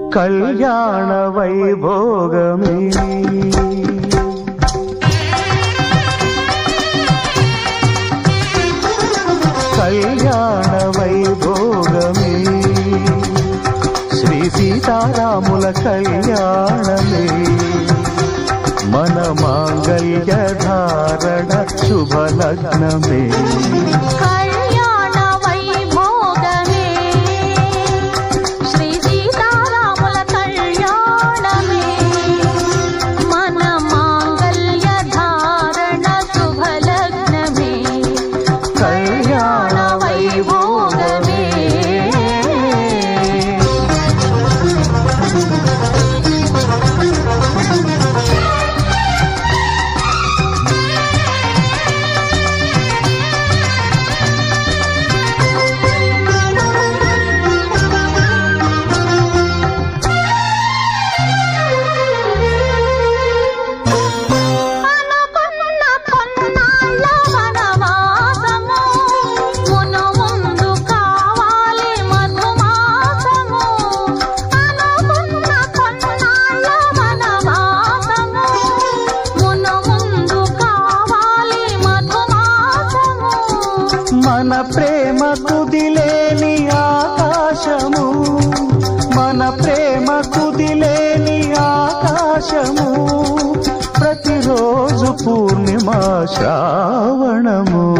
కళ్యాణ వైభోగమే కళ్యాణ వైభోగమే శ్రీ సీతారాముల కళ్యాణమే మన మాంగళ్య ధారణ శుభలగ్నమే మన ప్రేమ కుదిలేని ఆకాశము మన ప్రేమ కుదిలేని ఆకాశము ప్రతిరోజు పూర్ణిమ శ్రావణము